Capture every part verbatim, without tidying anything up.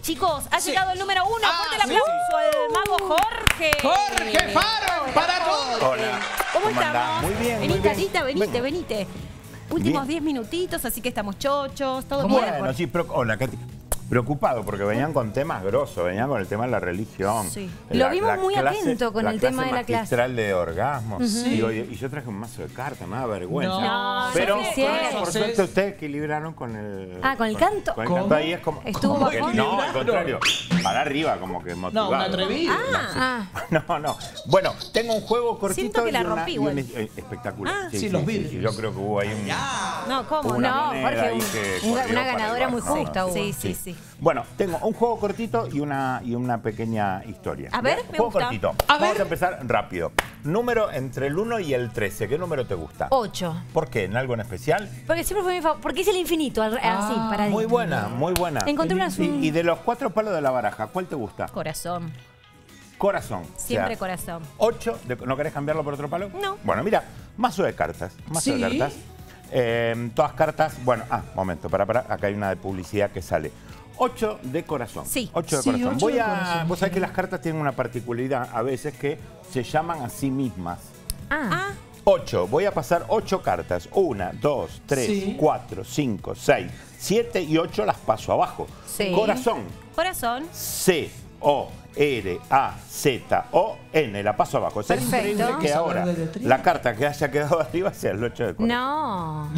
Chicos, ha Sí. llegado el número uno. Ah, Fuerte el aplauso al mago Jorge. Jorge Faro, para todos. Hola. ¿Cómo, ¿Cómo andás? estamos? Muy bien, Vení, muy bien. Tatita, venite, Venga. venite. Últimos Bien. diez minutitos, así que estamos chochos, todo ¿Cómo bien. Bueno, sí, pero, hola, Katy. Preocupado porque venían con temas grosos, venían con el tema de la religión. Sí. La- Lo vimos la muy clase- atento con el tema de la clase. magistral de orgasmos. Digo, y, y yo traje un mazo de cartas, me da vergüenza. No, pero no es por, cierto. por suerte ustedes equilibraron con el... Ah, ¿con el canto? Con el ¿Cómo? canto ahí es como... ¿Estuvo como que- bajón? No, al contrario. Para arriba, como que No, motivado. un atrevido. Ah, No, no. Bueno, tengo un juego cortito Siento que la y una- rompí y un- igual. eh, espectacular. Ah. Sí, los vidrios. Yo creo que hubo ahí un... No, ¿cómo? Una no, moneda Jorge, ahí un- que un- corrió una para el ganadora muy barco. justa hubo. Sí, sí, sí. Bueno, tengo un juego cortito y una, y una pequeña historia. A ver, ¿Bien? me Juego gusta. cortito. A Vamos ver. a empezar rápido. Número entre el uno y el trece. ¿Qué número te gusta? ocho. ¿Por qué? ¿En algo en especial? Porque siempre fue mi favorito. Porque es el infinito, al- así, para Muy buena, muy buena. Encontré una- Y, y de los cuatro palos de la baraja, ¿cuál te gusta? Corazón. Corazón. Siempre O sea, corazón. ocho. de- ¿No querés cambiarlo por otro palo? No. Bueno, mira, mazo de cartas. Mazo Sí. de cartas. Eh, todas cartas. Bueno, ah, momento, para, para. Acá hay una de publicidad que sale. Ocho de corazón. Sí. Ocho de Sí, corazón. ocho Voy de a. corazón. Vos sabés que las cartas tienen una particularidad a veces que se llaman a sí mismas. Ah, Ah, Ocho. Voy a pasar ocho cartas. Una, dos, tres, Sí. cuatro, cinco, seis, siete y ocho las paso abajo. Sí. Corazón. corazón. C O R A Z O N, la paso abajo. Es Perfecto. increíble que Vamos a ahora ver de letrín. la carta que haya quedado arriba sea el ocho de corazón. no.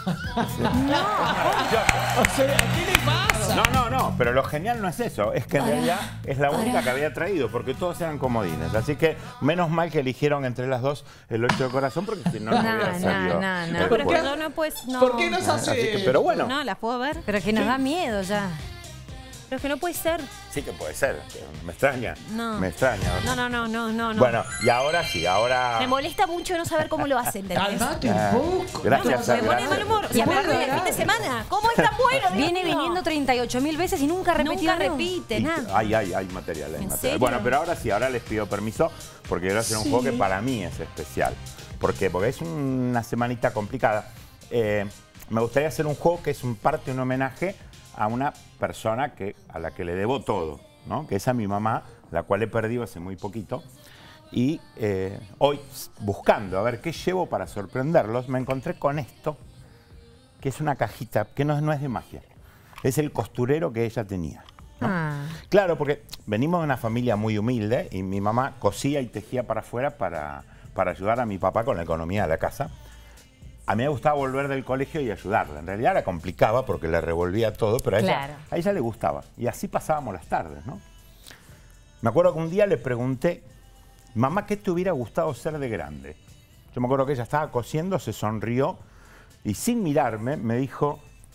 O sea, ¿qué le pasa? No, no, no, pero lo genial no es eso, es que en realidad es la única que había traído, porque todos eran comodines. Así que menos mal que eligieron entre las dos el ocho de corazón, porque si no, no, No, hubiera no, salido. no, no. el Pero juego. no, no puedes. No. ¿Por qué nos hace...? Así que, pero bueno, No, las puedo ver. Pero que nos da miedo ya. Pero es que no puede ser. sí que puede ser. Me extraña. No. Me extraña. No, no, no, no, no. no. Bueno, y ahora sí, ahora. Me molesta mucho no saber cómo lo hacen. ¿entendés? Calmate Ah, un poco. gracias, Me pone de gracias. mal humor. Y Se me aparte- arruina el fin de semana. ¿Cómo es tan bueno? Dios Viene mío? viniendo treinta y ocho mil veces y nunca repetido. Nunca nada. repite, Y- nada. Hay, hay, hay material, hay ¿En material. serio? Bueno, pero ahora sí, ahora les pido permiso porque quiero hacer un Sí. juego que para mí es especial. ¿Por qué? Porque es una semanita complicada. Eh, me gustaría hacer un juego que es un parte un homenaje a una persona que, a la que le debo todo, ¿no? Que es a mi mamá, la cual he perdido hace muy poquito. Y eh, hoy, buscando a ver qué llevo para sorprenderlos, me encontré con esto, que es una cajita, que no, no es de magia. Es el costurero que ella tenía. ¿no? Ah. Claro, porque venimos de una familia muy humilde y mi mamá cosía y tejía para afuera para, para ayudar a mi papá con la economía de la casa. A mí me gustaba volver del colegio y ayudarla. En realidad era complicaba porque le revolvía todo, pero a ella, Claro. a ella le gustaba. Y así pasábamos las tardes, ¿no? Me acuerdo que un día le pregunté, mamá, ¿qué te hubiera gustado ser de grande? Yo me acuerdo que ella estaba cosiendo, se sonrió y sin mirarme me dijo,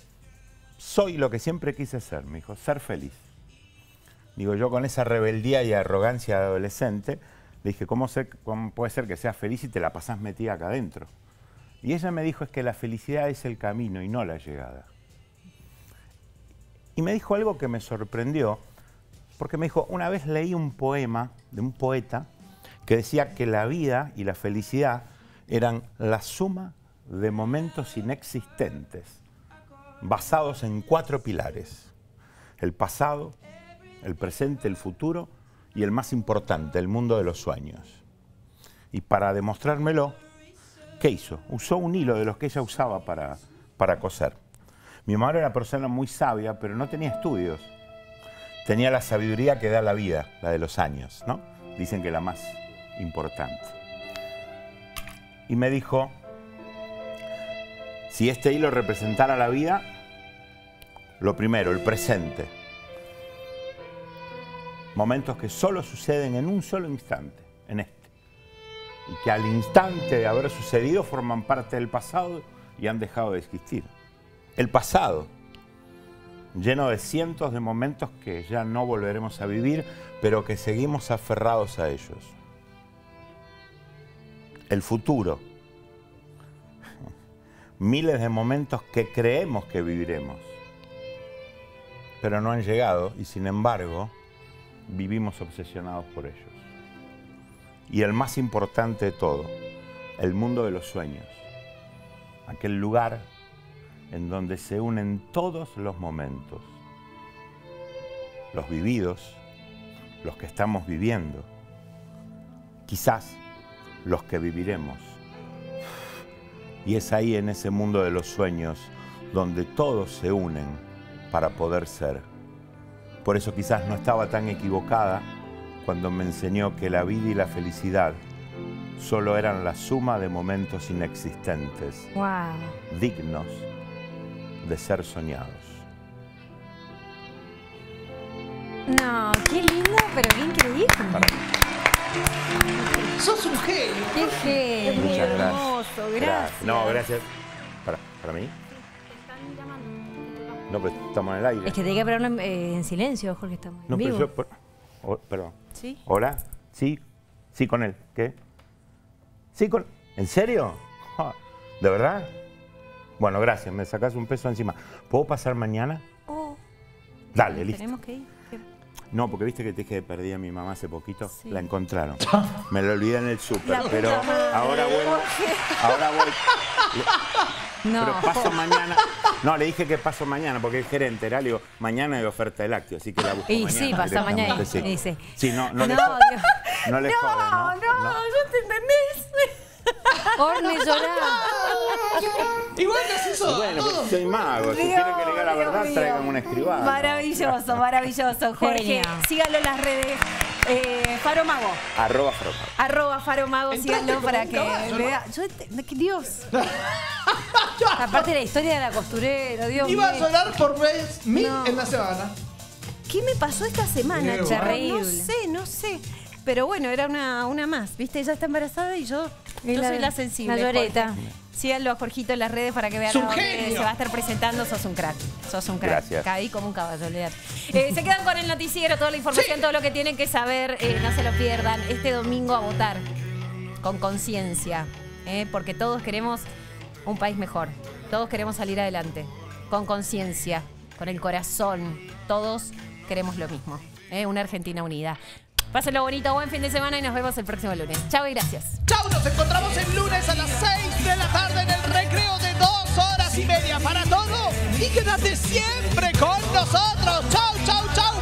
soy lo que siempre quise ser, me dijo, ser feliz. Digo, yo con esa rebeldía y arrogancia de adolescente, le dije, ¿cómo, ser- cómo puede ser que seas feliz si te la pasás metida acá adentro? Y ella me dijo, es que la felicidad es el camino y no la llegada. Y me dijo algo que me sorprendió, porque me dijo, una vez leí un poema de un poeta que decía que la vida y la felicidad eran la suma de momentos inexistentes, basados en cuatro pilares: el pasado, el presente, el futuro y el más importante, el mundo de los sueños. Y para demostrármelo, ¿qué hizo? Usó un hilo de los que ella usaba para, para coser. Mi madre era una persona muy sabia, pero no tenía estudios. Tenía la sabiduría que da la vida, la de los años, ¿no? Dicen que la más importante. Y me dijo, si este hilo representara la vida, lo primero, el presente. Momentos que solo suceden en un solo instante, en este. Y que al instante de haber sucedido forman parte del pasado y han dejado de existir. El pasado, lleno de cientos de momentos que ya no volveremos a vivir, pero que seguimos aferrados a ellos. El futuro, miles de momentos que creemos que viviremos, pero no han llegado y sin embargo vivimos obsesionados por ellos. Y el más importante de todo, el mundo de los sueños, aquel lugar en donde se unen todos los momentos, los vividos, los que estamos viviendo, quizás los que viviremos. Y es ahí, en ese mundo de los sueños, donde todos se unen para poder ser. Por eso quizás no estaba tan equivocada cuando me enseñó que la vida y la felicidad solo eran la suma de momentos inexistentes, Wow. dignos de ser soñados. No, qué lindo, pero qué increíble. Para- Sos un genio. Qué genio. Muchas gracias. hermoso, gracias. No, gracias. ¿Para, para mí? No, pero estamos en el aire. Es que tenía que hablarlo en, en silencio, Jorge, estamos en No, vivo. pero yo... por- oh, perdón. ¿Sí? ¿Hola? Sí, sí con él. ¿Qué? Sí con... ¿En serio? Ah, ¿de verdad? Bueno, gracias, me sacás un peso encima. ¿Puedo pasar mañana? Oh, Dale, listo. tenemos que ir. ¿Qué? No, porque viste que te dije que perdí a mi mamá hace poquito. Sí. La encontraron. Me la olvidé en el súper, La pero puta madre. ahora vuelvo. Ahora voy. No. Pero paso mañana. No, le dije que paso mañana porque el gerente era, le digo, mañana hay oferta de lácteos, así que la busco Y mañana. sí, pasa mañana. directamente, Y dice. Sí, no, no, le No, jode, Dios. no le jode, No, ¿no? no, yo te entendés. Orne llorar. Igual que haces eso. Bueno, todo. pero soy mago. Si Dios, quieren que le diga la Dios verdad, mío. traigan un escribano. Maravilloso, maravilloso. Jorge, Genio. síganlo en las redes. Eh, Faro Mago. Arroba Fropa. Arroba Faro Mago, Entraste síganlo como para un que caballo, le ¿no? da- yo ent- que Dios. Aparte de la historia de la costurera, Dios Iba a mío. sonar por vez mil No. en la semana. ¿Qué me pasó esta semana, Qué Charo? terrible. No sé, no sé. Pero bueno, era una, una más, ¿viste? Ella está embarazada y yo, Y yo la- soy la sensible. la lloreta. Jorge. Síganlo a Jorgito en las redes para que vean Es un a dónde genio. se va a estar presentando. Sos un crack. Sos un crack. Gracias. Caí como un caballo, olvidate. Eh, se quedan con el noticiero, toda la información, todo lo que tienen que saber. Eh, no se lo pierdan. Este domingo a votar con conciencia. eh, porque todos queremos un país mejor. Todos queremos salir adelante. Con conciencia, con el corazón. Todos queremos lo mismo. eh, una Argentina unida. Pásenlo bonito, buen fin de semana y nos vemos el próximo lunes. Chao y gracias. Chau, nos encontramos el lunes a las seis de la tarde en el recreo de dos horas y media para todo. Y quédate siempre con nosotros. Chau, chau, chau.